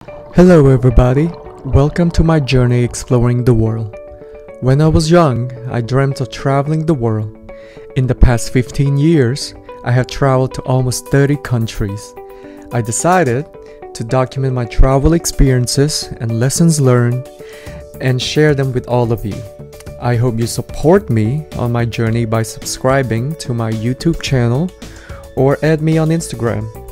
Hello, everybody. Welcome to my journey exploring the world. When I was young, I dreamt of traveling the world. In the past 15 years, I have traveled to almost 30 countries. I decided to document my travel experiences and lessons learned and share them with all of you. I hope you support me on my journey by subscribing to my YouTube channel or add me on Instagram.